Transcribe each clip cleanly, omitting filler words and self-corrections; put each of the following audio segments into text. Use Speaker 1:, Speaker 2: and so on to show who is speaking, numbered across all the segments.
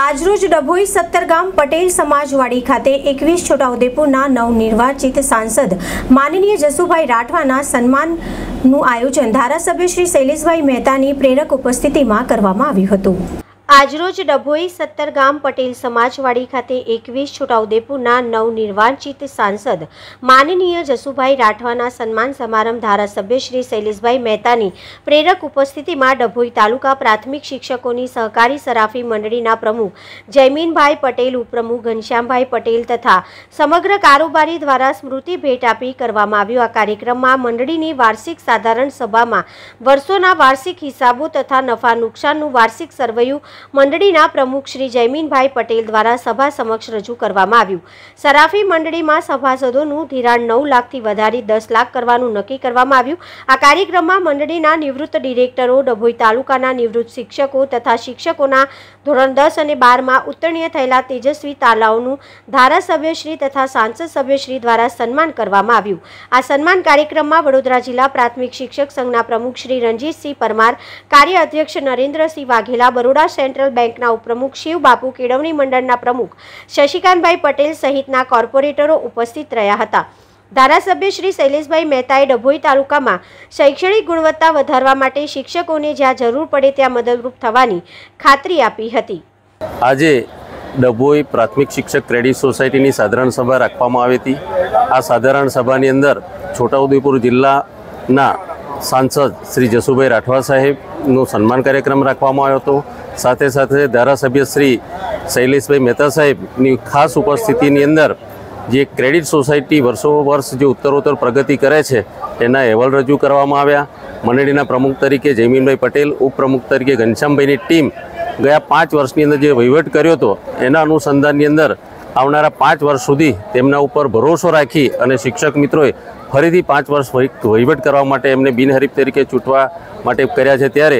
Speaker 1: આજરોજ ડભોઈ સત્તરગામ પટેલ સમાજવાડી ખાતે 21 છોટાઉદેપુરના નવનિર્વાચિત સાંસદ માનનીય જસુભાઈ રાઠવાના સન્માનનું આયોજન ધારાસભ્ય શ્રી શૈલેષભાઈ મહેતાની પ્રેરક ઉપસ્થિતિમાં કરવામાં આવ્યું હતું। આજરોજ ડભોઈ સત્તરગામ પટેલ સમાજવાડી ખાતે 21 છોટાઉદેપુરના નવનિર્વાચિત સાંસદ માનનીય જસુભાઈ રાઠવાના સન્માન સમારંભ ધારાસભ્ય શ્રી શૈલેષભાઈ મહેતાની પ્રેરક ઉપસ્થિતિમાં ડભોઈ તાલુકા પ્રાથમિક શિક્ષકોની સહકારી સરાફી મંડળીના પ્રમુખ જયમીનભાઈ પટેલ, ઉપપ્રમુખ ઘનશ્યામભાઈ પટેલ તથા સમગ્ર કારોબારી દ્વારા સ્મૃતિ ભેટ આપી કરવામાં આવ્યું। આ કાર્યક્રમમાં મંડળીની વાર્ષિક સાધારણ સભામાં વર્ષોના વાર્ષિક હિસાબો તથા નફા નુકસાનનું વાર્ષિક સર્વેયું મંડળીના પ્રમુખ શ્રી જયમીનભાઈ પટેલ દ્વારા સભા સમક્ષ રજૂ કરવામાં આવ્યું। સરાફી મંડળીમાં સભાસદોનું ધિરાણ 9 લાખથી વધારી 10 લાખ કરવાનું નક્કી કરવામાં આવ્યું। આ કાર્યક્રમમાં મંડળીના નિવૃત્ત ડિરેક્ટરો, ડભોઈ તાલુકાના નિવૃત્ત શિક્ષકો તથા શિક્ષકોના ધોરણ 10 અને 12માં ઉત્તીર્ણ થયેલા તેજસ્વી તાલાઓનું ધારાસભ્યશ્રી તથા સાંસદ સભ્યશ્રી દ્વારા સન્માન કરવામાં આવ્યું। આ સન્માન કાર્યક્રમમાં વડોદરા જિલ્લા પ્રાથમિક શિક્ષક સંઘના પ્રમુખ શ્રી રણજીતસિંહ પરમાર, કાર્ય અધ્યક્ષ નરેન્દ્રસિંહ વાઘેલા, બરોડા સેન્ટ્રલ બેંકના ઉપપ્રમુખ શિવ બાપુ, કેળવણી મંડળના પ્રમુખ શશિકાંતભાઈ પટેલ સહિતના કોર્પોરેટરો ઉપસ્થિત રહ્યા હતા। ધારાસભ્ય શ્રી શૈલેષભાઈ મહેતાએ ડભોઈ તાલુકામાં શૈક્ષણિક ગુણવત્તા વધારવા માટે શિક્ષકોને જ્યાં જરૂર પડે ત્યાં મદદરૂપ થવાની ખાતરી આપી હતી।
Speaker 2: આજે ડભોઈ પ્રાથમિક શિક્ષક ક્રેડિટ સોસાયટીની સાધારણ સભા રાખવામાં આવી હતી। આ સાધારણ સભાની અંદર છોટાઉદેપુર જિલ્લાના સાંસદ શ્રી જસુભાઈ રાઠવા સાહેબનો સન્માન કાર્યક્રમ રાખવામાં આવ્યો હતો। સાથે સાથે ધારાસભ્ય શ્રી શૈલેષભાઈ મહેતા સાહેબની ખાસ ઉપસ્થિતિની અંદર જે ક્રેડિટ સોસાયટી વર્ષો વર્ષ જે ઉત્તરોત્તર પ્રગતિ કરે છે એના અહેવાલ રજૂ કરવામાં આવ્યા। મંડળીના પ્રમુખ તરીકે જયમીનભાઈ પટેલ, ઉપપ્રમુખ તરીકે ઘનશ્યામભાઈની ટીમ ગયા 5 વર્ષની અંદર જે વહીવટ કર્યો હતો એના અનુસંધાનની અંદર આવનારા 5 વર્ષ સુધી તેમના ઉપર ભરોસો રાખી અને શિક્ષક મિત્રોએ ફરીથી 5 વર્ષ વહીવટ કરવા માટે એમને બિનહરીફ તરીકે ચૂંટવા માટે કર્યા છે। ત્યારે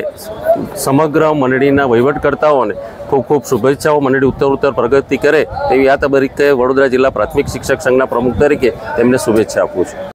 Speaker 2: સમગ્ર મંડળીના વહીવટકર્તાઓને ખૂબ ખૂબ શુભેચ્છાઓ। મંડળી ઉત્તરોત્તર પ્રગતિ કરે તેવી આ તબક્કે વડોદરા જિલ્લા પ્રાથમિક શિક્ષક સંઘના પ્રમુખ તરીકે તેમને શુભેચ્છા આપું છું।